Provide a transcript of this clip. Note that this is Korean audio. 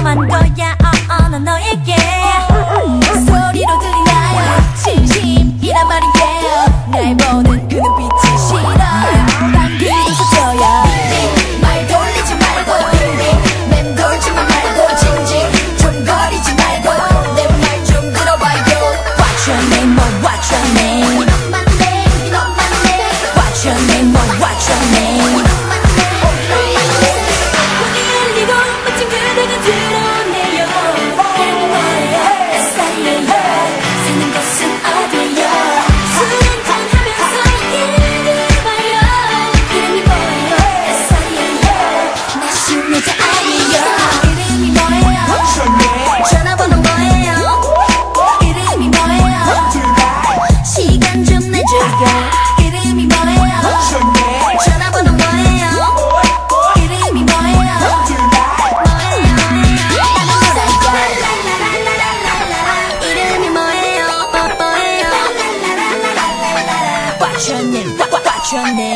궁금한 거야 난 너에게 소리로 들리나요 진심이란 말이에요 날 보는 그 눈빛이 싫어요 방귀를 써줘요 말 돌리지 말고 맴돌지만 말고 진지 좀 거리지 말고 내 말 좀 들어봐요 What's your name, boy, what's your name What's your name, boy, what's your name 문이 열리고 멋진 그대가 들어오네요 이름이 뭐예요 햇살이에요 사는 곳은 어디예요 술 한잔하면서 얘기해봐요 이름이 뭐예요 햇살이에요 나 신여자 아니에요 이름이 뭐예요 전화번호 뭐예요 이름이 뭐예요 시간 좀 내줘요 이름이 뭐예요 전화번호 뭐예요 이름이 뭐예요 이름이 뭐예요 What's your name What's your name